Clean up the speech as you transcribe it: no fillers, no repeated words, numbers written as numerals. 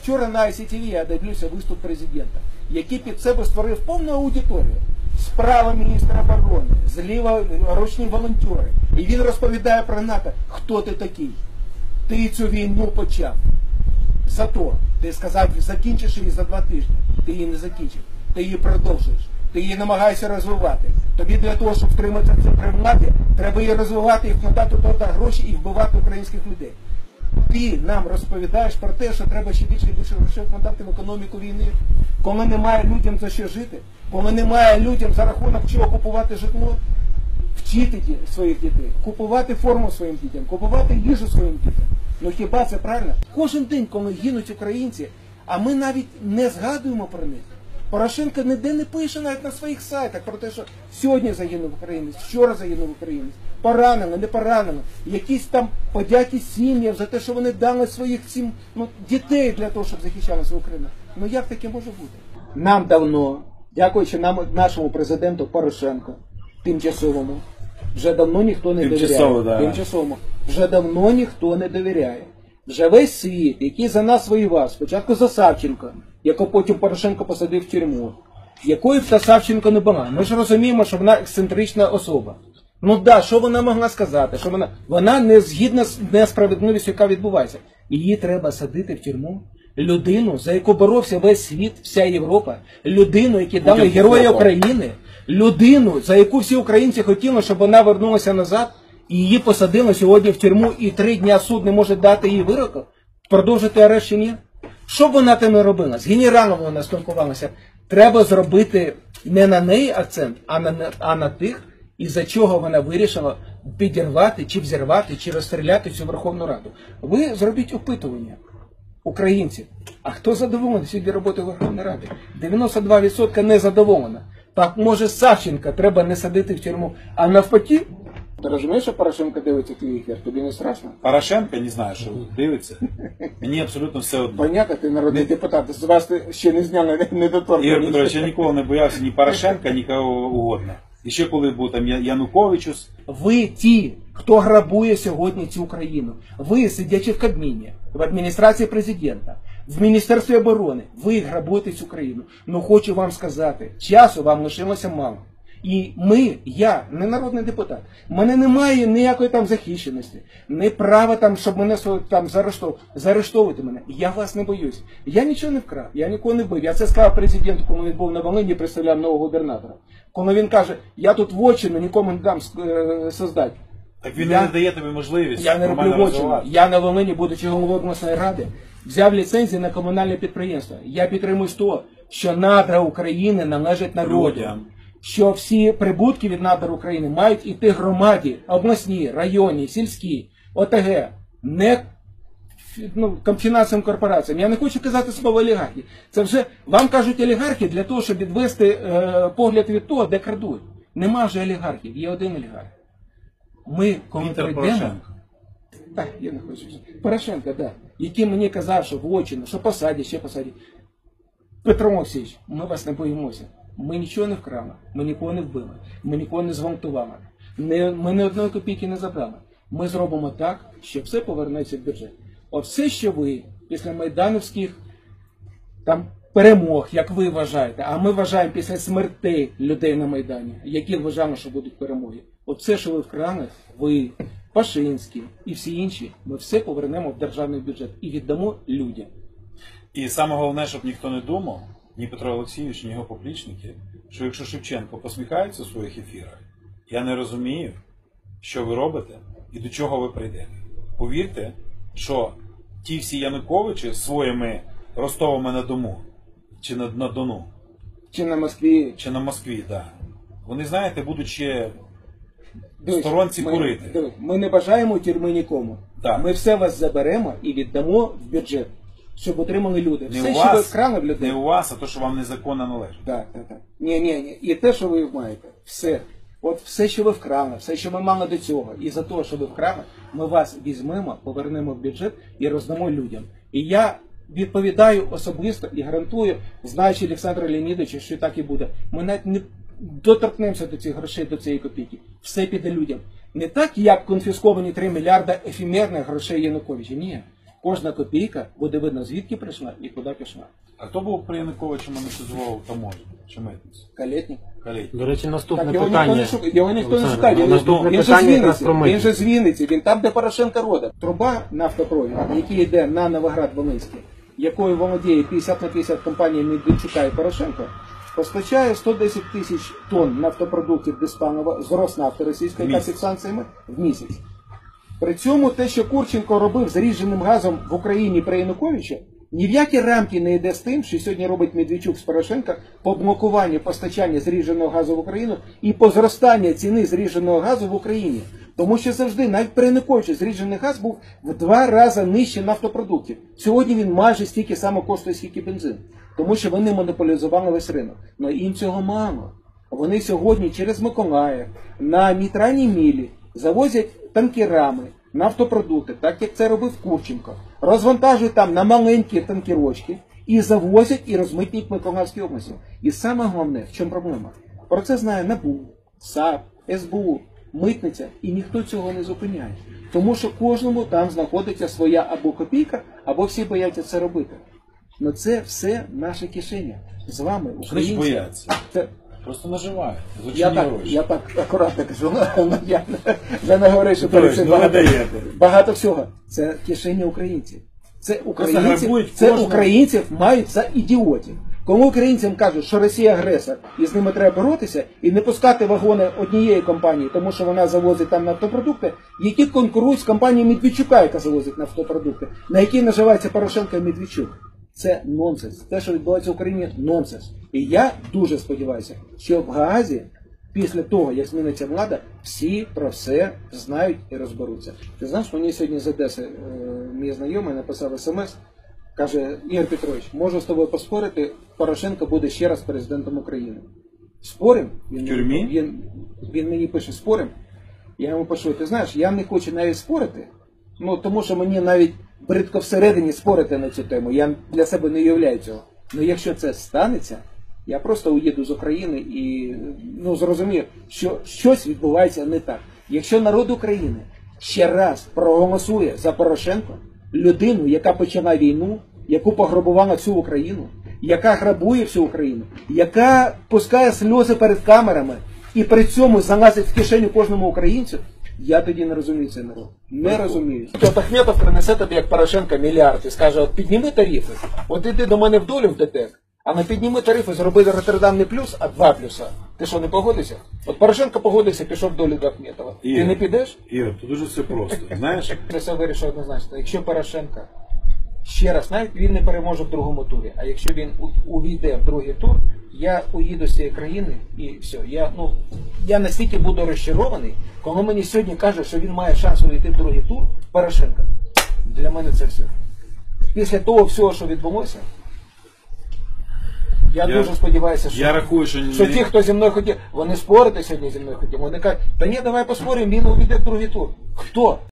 Вчора на ICTV я дивлюся виступ президента, який під себе створив повну аудиторію. Справа міністра оборони, зліва ручні волонтери. І він розповідає про НАТО. Хто ти такий? Ти цю війну почав. Зато ти сказав, закінчиш її за 2 тижні. Ти її не закінчив. Ти її продовжуєш. Ти її намагаєшся розвивати. Тобі для того, щоб втриматися при владі, треба її розвивати, і вкладати туди гроші і вбивати українських людей. Ти нам розповідаєш про те, що треба ще більше і більше грошей вкладати в економіку війни, коли немає людям за що жити, коли немає людям за рахунок чого купувати житло, вчити своїх дітей, купувати форму своїм дітям, купувати їжу своїм дітям. Ну хіба це правильно? Кожен день, коли гинуть українці, а ми навіть не згадуємо про них. Порошенко ніде не пише навіть на своїх сайтах про те, що сьогодні загинув українець, вчора загинув українець, поранено, не поранено, якісь там подяки сім'ям за те, що вони дали своїх дітей для того, щоб захищали свою Україну. Ну як таке може бути? Нам давно, дякуючи нашому президенту Порошенку, тимчасовому, вже давно ніхто не довіряє. Тимчасовому. Вже давно ніхто не довіряє. Вже весь світ, який за нас воював, спочатку за Савченко, якого потім Порошенко посадив в тюрму, якою б та Савченко не була. Ми ж розуміємо, що вона ексцентрична особа. Ну да, що вона могла сказати? Що вона не згідна з несправедливістю, яка відбувається. Її треба садити в тюрму. Людину, за яку боровся весь світ, вся Європа. Людину, яку дали Герої України. Людину, за яку всі українці хотіли, щоб вона вернулася назад. І її посадили сьогодні в тюрму, і 3 дня суд не може дати їй вироку? Продовжити арешт чи ні? Що б вона там не робила? З генералом вона спілкувалася. Треба зробити не на неї акцент, а на тих, із-за чого вона вирішила підірвати, чи взірвати, чи розстріляти цю Верховну Раду. Ви зробіть опитування українців. А хто задоволений сьогодні роботою Верховної Ради? 92% не задоволена. Так може Савченка треба не садити в тюрму, а навпаки? Ти розумієш, що Порошенко дивиться твій ефір? Тобі не страшно? Порошенко, не знаю, що дивиться. Мені абсолютно все одно. Понятно, ти народний депутат. З вас ще не зняли недоторканність. Ігор Петрович, я ніколи не боявся ні Порошенка, ні кого угодно. І ще коли був там Януковичус. Ви ті, хто грабує сьогодні цю країну. Ви, сидячи в Кабміні, в адміністрації президента, в Міністерстві оборони, ви грабуєте цю країну. Ну хочу вам сказати, часу вам лишилося мало. І я не народний депутат, в мене немає ніякої там захищеності, не права там, щоб мене там заарештовувати мене. Я вас не боюсь. Я нічого не вкрав, я нікого не бив. Я це сказав президенту, коли він був на Волині, представляв нового губернатора. Коли він каже, я тут вотчину нікому не дам создати. Так він не дає тобі можливість. Я не роблю вотчину. Я на Волині, будучи головою обласної ради, взяв ліцензію на комунальне підприємство. Я підтримую то, що надра України належать народу. Що всі прибутки від надр України мають іти громаді, обласній, районній, сільській, ОТГ, не фінансовим корпораціям. Я не хочу казати слово олігархи. Це вже вам кажуть олігархи для того, щоб відвести погляд від того, де крадуть. Нема вже олігархів, є один олігарх. Ми, коли прийдемо... Так, я не хочу. Порошенко, так. Який мені казав, що вотчину, що посадять, ще посадять. Петро Олексійович, ми вас не боїмося. Ми нічого не вкрали, ми нікого не вбили, ми нікого не зґвалтували, ми ні одної копійки не забрали. Ми зробимо так, що все повернеться в бюджет. От все, що ви після майдановських там перемог, як ви вважаєте, а ми вважаємо після смертей людей на Майдані, які вважаємо, що будуть перемоги. От все, що ви вкрали, ви, Пашинський і всі інші, ми все повернемо в державний бюджет і віддамо людям. І саме головне, щоб ніхто не думав, ні Петро Олексійович, ні його поплічники, що якщо Шевченко посміхається у своїх ефірах, я не розумію, що ви робите і до чого ви прийдете. Повірте, що ті всі Януковичі своїми Ростовами на Дому, чи на Дону, чи на Москві, да. Вони, знаєте, будуть ще в сторонці курити. Ми не бажаємо тюрми нікому. Так. Ми все вас заберемо і віддамо в бюджет. Щоб отримали люди. Не все, у що вас, ви вкрали в людей. Не у вас, а то, що вам незаконно належить. Так. Ні. І те, що ви маєте. Все. От все, що ви вкрали, все, що ми мали до цього. І за те, що ви вкрали, ми вас візьмемо, повернемо в бюджет і роздамо людям. І я відповідаю особисто і гарантую, знаючи Олександра Леонідовича, що так і буде. Ми навіть не доторкнемося до цих грошей, до цієї копійки. Все піде людям. Не так, як конфісковані 3 мільярда ефемерних грошей Януковича. Ні. Кожна копійка буде видно, звідки прийшла і куди пішла. А хто був при Януковичу монетизував таможню чи митницю? Калєтнік. Калєтнік. До речі, наступне Так, його питання. ніхто не шукає, його ніхто не Олександр, шукає. наступне Він же з питання якраз Вінниці, про він же митницю. з Вінниці, він там, де Порошенка родить. Труба нафтопровід, який йде на Новоград-Волинський, якою володіє 50 на 50 компанія Медведчука і Порошенко, постачає 110 тисяч тонн нафтопродуктів Диспанова з Роснафти російської, яка під санкціями, в місяць. При цьому те, що Курченко робив з ріженим газом в Україні при Януковичі, ні в які рамки не йде з тим, що сьогодні робить Медведчук з Порошенка по блокуванню постачання зріженого газу в Україну і по зростанню ціни зріженого газу в Україні. Тому що завжди, навіть при Януковичі, зріжений газ був в 2 рази нижче нафтопродуктів. Сьогодні він майже стільки само коштує, скільки бензин. Тому що вони монополізували весь ринок. Але їм цього мало. Вони сьогодні через Миколаїв на нейтральній мілі завозять танкерами нафтопродукти, так як це робив Курченко. Розвантажують там на маленькі танкерочки і завозять і розмитнюють в Миколаївській області. І саме головне, в чому проблема? Про це знає НАБУ, САП, СБУ, митниця, і ніхто цього не зупиняє. Тому що кожному там знаходиться своя або копійка, або всі бояться це робити. Но це все наша кишеня. З вами, Вони ж українці. бояться. Це... Просто наживають. Я Злочинні так, гроші. я так акуратно кажу, але я вже не говорю, що Петрович, перед ну ви багато, даєте. багато всього. Це кишені українців. грабують Це кожного. українців мають за ідіотів. Коли українцям кажуть, що Росія агресор і з ними треба боротися, і не пускати вагони однієї компанії, тому що вона завозить там нафтопродукти, які конкурують з компанією Медведчука, яка завозить нафтопродукти, на якій наживається Порошенко і Медведчук. Це нонсенс. Те, що відбувається в Україні, нонсенс. І я дуже сподіваюся, що в Гаазі, після того, як зміниться влада, всі про все знають і розберуться. Ти знаєш, мені сьогодні з Одеси мій знайомий написав смс, каже: Ігор Петрович, можу з тобою поспорити, Порошенко буде ще раз президентом України. Спорим? В тюрмі? Він мені пише: спорим. Я йому пишу: ти знаєш, я не хочу навіть спорити, тому що мені навіть бридко всередині спорити на цю тему. Я для себе не уявляю цього. Але якщо це станеться, я просто уїду з України і зрозумію, що щось відбувається не так. Якщо народ України ще раз проголосує за Порошенко, людину, яка починає війну, яку пограбувала всю Україну, яка грабує всю Україну, яка пускає сльози перед камерами і при цьому залазить в кишеню кожному українцю, я тоді не розумію цей народ. Не розумію. От Ахметов принесе тобі, як Порошенко, мільярд і скаже: от підніми тарифи, от іди до мене в долю в ДТЕК, а не підніми тарифи, зроби Роттердам не плюс, а 2 плюса. Ти що, не погодишся? От Порошенко погодився, пішов в долю до Ахметова. Ти не підеш? Ігор, тут дуже все просто. Знаєш, Я це вирішив однозначно. Якщо Порошенко ще раз, навіть він не переможе в другому турі, а якщо він увійде в другий тур, я уїду з цієї країни і все. Я настільки буду розчарований, коли мені сьогодні кажуть, що він має шанс увійти в другий тур, Порошенко. Для мене це все. Після того всього, що відбулося, я дуже сподіваюся, що, я рахую, що ті, хто зі мною хотів, вони спорити сьогодні зі мною хотіли, вони кажуть: та ні, давай поспоримо, він увійде в другий тур. Хто?